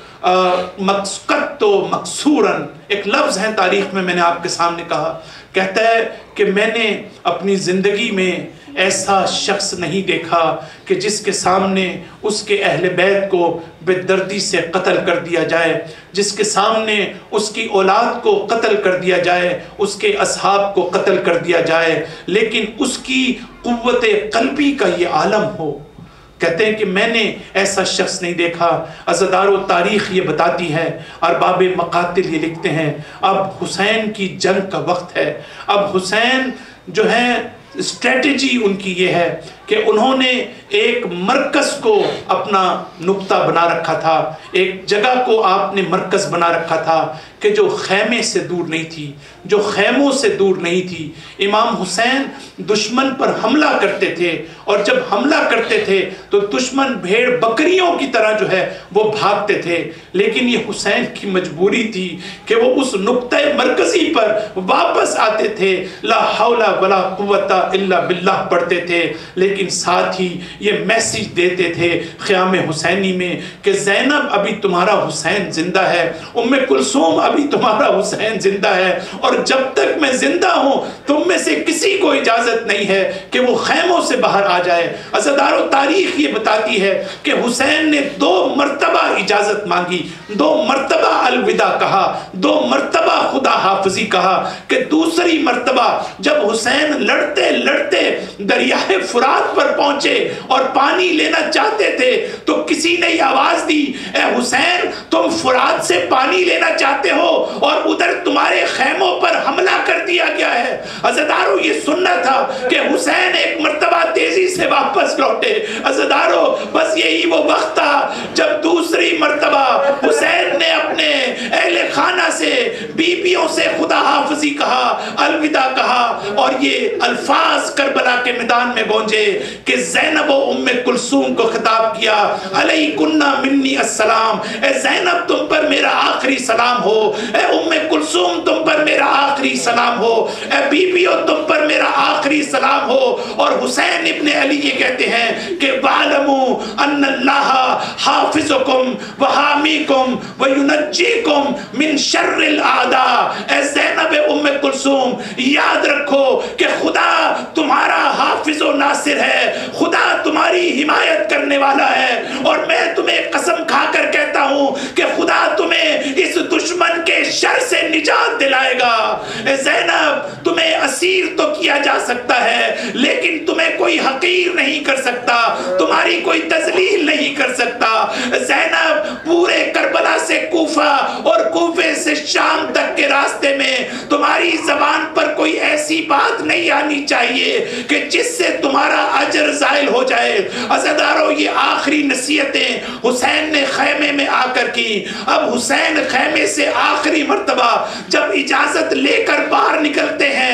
مسقط مکسورن، ایک لفظ ہے تاریخ میں نے آپ کے سامنے کہا، کہتا ہے کہ میں نے اپنی زندگی میں ایسا شخص نہیں دیکھا کہ جس کے سامنے اس کے اہل بیت کو بے دردی سے قتل کر دیا جائے، جس کے سامنے اس کی اولاد کو قتل کر دیا جائے، اس کے اصحاب کو قتل کر دیا جائے، لیکن اس کی قوت قلبی کا یہ عالم ہو۔ کہتے ہیں کہ میں نے ایسا شخص نہیں دیکھا۔ عزیزدارو، تاریخ یہ بتاتی ہے، ارباب مقاتل یہ لکھتے ہیں، اب حسین کی جنگ کا وقت ہے۔ اب حسین جو ہے اسٹریٹجی ان کی یہ ہے کہ انہوں نے ایک مرکز کو اپنا نقطہ بنا رکھا تھا، ایک جگہ کو آپ نے مرکز بنا رکھا تھا کہ جو خیمے سے دور نہیں تھی، جو خیموں سے دور نہیں تھی۔ امام حسین دشمن پر حملہ کرتے تھے، اور جب حملہ کرتے تھے تو دشمن بھیڑ بکریوں کی طرح جو ہے وہ بھاگتے تھے، لیکن یہ حسین کی مجبوری تھی کہ وہ اس نقطہ مرکزی پر واپس آتے تھے، لا حول ولا قوت الا باللہ پڑھتے تھے، لیکن ساتھ ہی یہ میسیج دیتے تھے خیام حسینی میں کہ زینب ابھی تمہارا حسین زندہ ہے، ام کلثوم ابھی تمہارا حسین زندہ ہے، اور جب تک میں زندہ ہوں تم میں سے کسی کو اجازت نہیں ہے کہ وہ خیموں سے باہر آ جائے۔ عزیزدارو، تاریخ یہ بتاتی ہے کہ حسین نے 2 مرتبہ اجازت مانگی، 2 مرتبہ الوداع کہا، 2 مرتبہ خدا حافظی کہا، کہ دوسری مرتبہ جب حسین لڑتے لڑتے دریائے فرات پر پہنچے اور پانی لینا چاہتے تھے تو کسی نے یہ آواز دی، اے حسین تم فرات سے پانی لینا چاہتے ہو اور ادھر تمہارے خیموں پر حملہ کر دیا گیا ہے۔ عزیزدارو، یہ سننا تھا کہ حسین ایک مرتبہ تیزی سے واپس لوٹے۔ عزیزدارو، بس یہی وہ وقت تھا جب دوسری مرتبہ حسین نے اپنے اہل خانہ سے، بیویوں سے خدا حافظی کہا، الوداع کہا، اور یہ الفاظ کربلا کے میدان میں گونجے کہ زینب و ام کلثوم کو خطاب کیا، علیکن منی السلام، اے زینب تم پر میرا آخری سلام ہو، اے ام کلثوم تم پر میرا آخری سلام ہو، اے بیبیو تم پر میرا آخری سلام ہو۔ اور حسین ابن علی یہ کہتے ہیں کہ وَعْلَمُوا أَنَّ اللَّهَ حَافِظُكُمْ وَحَامِيكُمْ وَيُنَجِّيكُمْ مِنْ شَرِّ الْأَعْدَاءِ، اے زینب ام کلثوم یاد رکھو کہ خدا تمہارا حافظ و ناصر ہے، خدا تمہاری حمایت کرنے والا ہے، اور میں تمہیں قسم کھا کر کہتا ہوں کہ خدا تمہیں اس دشمن کے شر سے نجات دلائے گا۔ اے زینب، تمہیں اسیر تو کیا جا سکتا ہے لیکن تمہیں کوئی حقیر نہیں کر سکتا، تمہاری کوئی تذلیل نہیں کر سکتا۔ زینب، پورے کربلا سے کوفہ اور کوفے سے شام تک کے راستے میں تمہاری زبان پر کوئی ایسی بات نہیں آنی چاہیے کہ جس سے تمہارا اجر زائل ہو جائے۔ عزیزدارو، یہ آخری نصیحتیں حسین نے خیمے میں آ کر کی۔ اب حسین خیمے سے آخری مرتبہ جب اجازت لے کر باہر نکلتے ہیں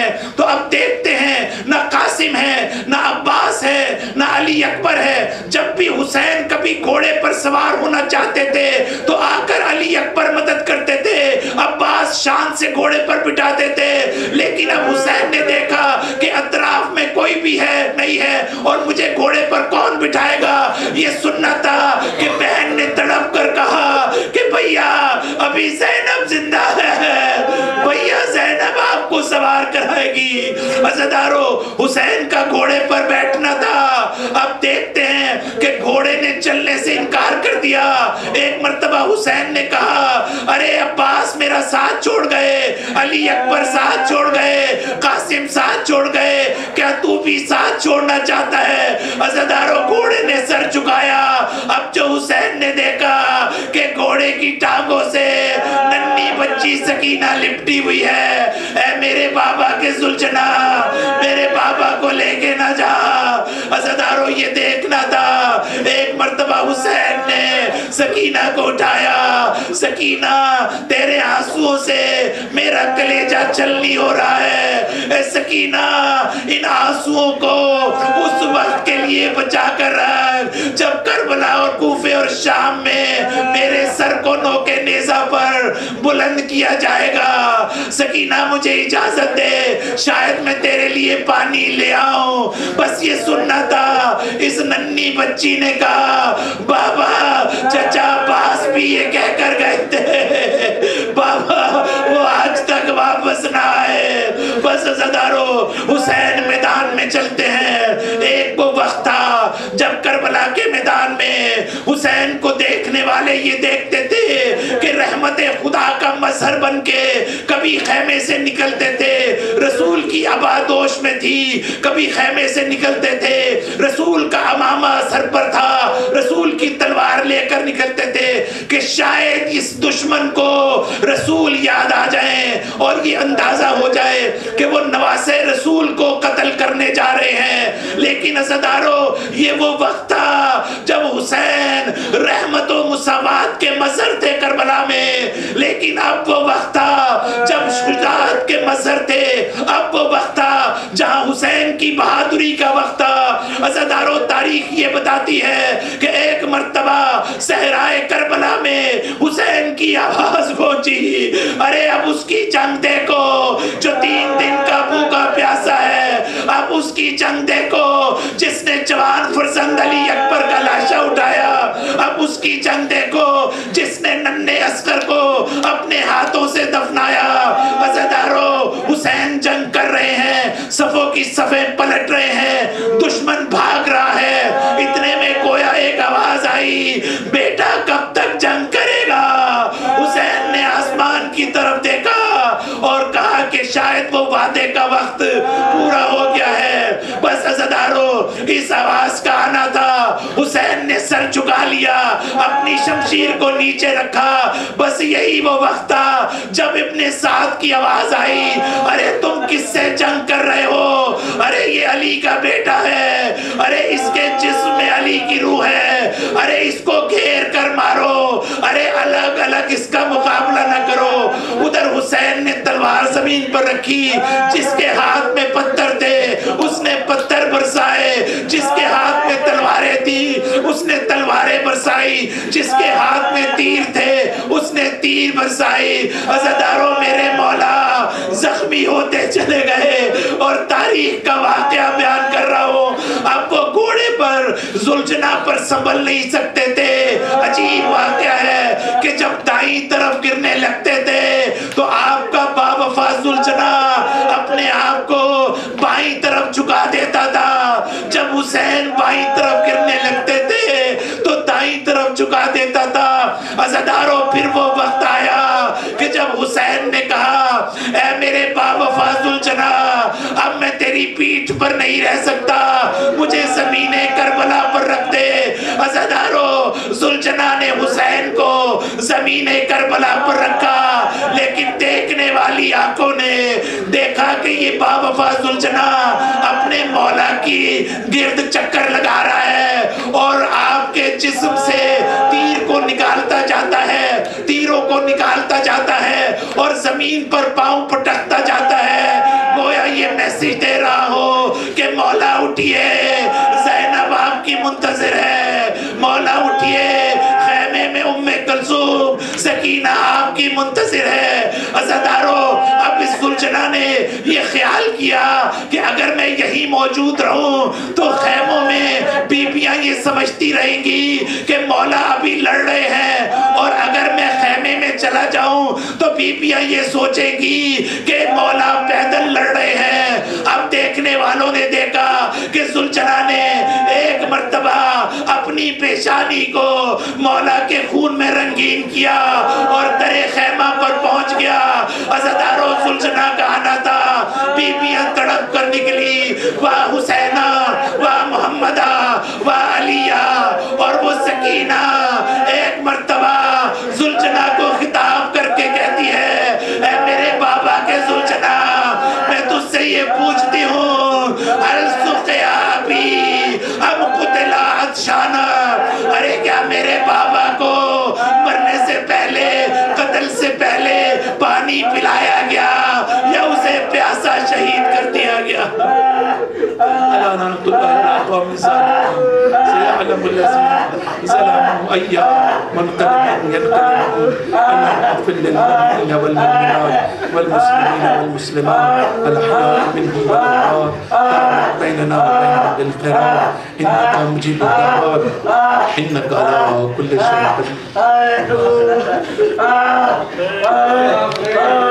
سوار ہونا چاہتے تھے تو آ کر علی اکبر مدد کرتے تھے، عباس شان سے گھوڑے پر بٹھاتے تھے، لیکن اب حسین نے دیکھا کہ اطراف میں کوئی بھی نہیں ہے اور مجھے گھوڑے پر کون بٹھائے گا۔ یہ سننا تھا کہ بہن نے تڑپ کر کہا کہ بھیا ابھی زینب زندہ ہے، بھیا زینب آپ کو سوار کرائے گی۔ عزیزدارو، حسین کا گھوڑے پر بیٹھنا تھا۔ اب دیکھتے ہیں کہ گھوڑے نے چلنے سے انکار کر دیا۔ ایک مرتبہ حسین نے کہا ارے عباس میرا ساتھ چھوڑ گئے، علی اکبر ساتھ چھوڑ گئے، قاسم ساتھ چھوڑ گئے، کیا تو بھی ساتھ چھوڑنا چاہتا ہے؟ عزیزدارو، گھوڑے نے سر جھکایا۔ اب جو حسین نے دیکھا کہ گھوڑے کی ٹانگوں سے ننھی بچی سکینہ لپٹی ہوئی ہے، اے میرے بابا کے زلجنا، میرے بابا کو لے کے نہ جا۔ عزیزدارو، یہ دیکھنا تھا۔ ایک مرتبہ حسین نے سکینہ کو اٹھایا، سکینہ تیرے آنسوؤں سے میرا کلیجہ چھلنی ہو رہا ہے، اے سکینہ ان آنسوؤں کو اس وقت کے لیے بچا کر رکھ جب کربلا اور کوفے اور شام میں میرے سر کو نوکے نیزہ پر بلند کیا جائے گا۔ سکینہ مجھے اجازت دے، شاید میں تیرے لیے پانی لے آؤں۔ بس یہ سننا تھا۔ اس ننھی بچی نے کہا بابا چچا عباس بھی یہ کہہ کر گئے تھے بابا وہ آج تک واپس نہ آئے۔ بس عزیزدارو، حسین میدان میں چلتے ہیں۔ ایک وہ وقت تھا جب کربلا کے میدان میں حسین کو دیکھنے والے یہ دیکھتے تھے کہ رحمت خدا کا مظہر بن کے کبھی خیمے سے نکلتے تھے، رسول کی آبادوش میں تھی، کبھی خیمے سے نکلتے تھے، رسول کا امامہ سر پر تھا، رسول کی تلوار لے کر نکلتے تھے کہ شاید اس دشمن کو رسول یاد آ جائیں اور یہ اندازہ ہو جائے کہ وہ نواسے رسول کو قتل کرنے جا رہے ہیں۔ لیکن عزیزدارو، یہ وہ وقت تھا جب حسین رحمت و مساوات کے مظہر تھے کربلا میں، لیکن اب وہ وقت تھا جب شجاعت کے مظہر تھے، اب وہ وقت تھا جہاں حسین کی بہادری کا وقت تھا۔ عزیزدارو، تاریخ یہ بتاتی ہے کہ ایک مرتبہ صحرائے کربلا میں حسین کی آواز پہنچی، ارے اب اس کی جنگ دیکھو جو 3 دن کا بھوکا پیاسا ہے، اب اس کی جنگ دیکھو جس نے جوان فرزند علی اکبر کا لاشا اٹھایا، اب اس کی جنگ دیکھو جس نے ننھے اصغر کو اپنے ہاتھوں سے دفنایا۔ عزیزدارو، حسین جنگ کر رہے ہیں، صفوں کی صفیں پلٹ رہے ہیں، دشمن بھاگ رہا ہے، اتنے میں گویا ایک آواز آئی، بیٹا کب تک جنگ کرے گا؟ حسین نے آسمان کی طرف دیکھا اور کہا کہ شاید وہ وعدے کا وقت پورا ہو گیا ہے۔ بس عزیزدارو، اس آواز کا آنا تھا۔ حسین نے سر جھکا لیا، اپنی شمشیر کو نیچے رکھا۔ بس یہی وہ وقت تھا جب ابن سعد کی آواز آئی، ارے تم کس سے جنگ کر رہے ہو؟ ارے یہ علی کا بیٹا ہے، ارے اس کے جسم میں علی کی روح ہے، ارے اس کو گھیر کر مارو، ارے الگ الگ اس کا مقابلہ نہ کرو۔ ادھر حسین نے تلوار زمین پر رکھی، جس کے ہاتھ میں پتھر تھے اس نے پتھر برسائے، جس کے ہاتھ میں تلواریں تھی اس نے تلواریں برسائی، جس کے ہاتھ میں تیر تھے اس نے تیر برسائی۔ عزیزدارو، میرے مولا زخمی ہوتے چلے گئے اور تاریخ کا واقعہ بیان کر رہا ہوں۔ اب وہ گھوڑے پر زلجنا پر سنبھل نہیں سکتے تھے۔ عجیب واقعہ ہے کہ جب دائیں طرف گرنے لگتے تھے تو آپ کا باوفا زلجنا اپنے آپ کو بائیں طرف جھکا دیتا تھا، جب حسین بائیں طرف گرنے لگتے تھے تو دائیں طرف جھکا دیتا تھا۔ عزیزدارو، پھر وہ وقت آیا کہ جب حسین نے کہا اے میرے باوفا زلجنا، اب میں تیری پیٹھ پر نہیں رہ سکتا، مجھے زمین کربلا پر رکھ دے۔ عزیزدارو، زلجنا نے حسین کو زمین کربلا پر رکھا، لیکن دیکھنے والی آنکھوں نے دیکھا کہ یہ باوفا زلجنا اپنے مولا کی گرد چکر لگا رہا ہے اور آپ کے جسم سے تیر کو نکالتا جاتا ہے، تیروں کو نکالتا جاتا ہے اور زمین پر پاؤں پٹکتا جاتا ہے، گویا یہ میسیج دے رہا ہو کہ مولا اٹھئے، زینب آپ کی منتظر ہے، مولا اٹھئے، عزاداروں اب اس سلجنا نے یہ خیال کیا کہ اگر میں یہی موجود رہوں تو خیموں میں بیبیاں یہ سمجھتی رہیں گی کہ مولا ابھی لڑ رہے ہیں، اور اگر میں خیمے میں چلا جاؤں تو بیبیاں یہ سوچیں گی کہ مولا پیدل لڑ رہے ہیں۔ اب دیکھنے والوں نے دیکھا کہ سلجنا نے ایک مرتبہ اپنی پیشانی کو مولا کے خون میں رنگین کیا اور درِ خیمہ پر پہنچ گیا۔ عزاداروں سلجنا کا آنا تھا، بیبیاں تڑپ کر نکلی، واہ حسینہ واہ محمدہ واہ علیہ، اور وہ سکینہ ایک مرتبہ سلجنا کو خطاب کر کے کہتی ہے، اے میرے بابا کے سلجنا، میں تجھ سے یہ پوچھتی ہوں، السقیابی ام قتل عطشانہ، ارے کیا میرے بابا کو مرنے سے پہلے، قتل سے پہلے پانی پلایا گیا یا اسے پیاسا شہید کر دیا گیا؟ لعنت اللہ علی قوم سيعلم الذين ظلموا أي منقلب ينقلبون. اللهم اغفر للمؤمنين والمؤمنات والمسلمين والمسلمات الأحياء منهم والأموات بيننا وبينهم بالخيرات إنك مجيب الدعوات إنك على كل شيء قدير.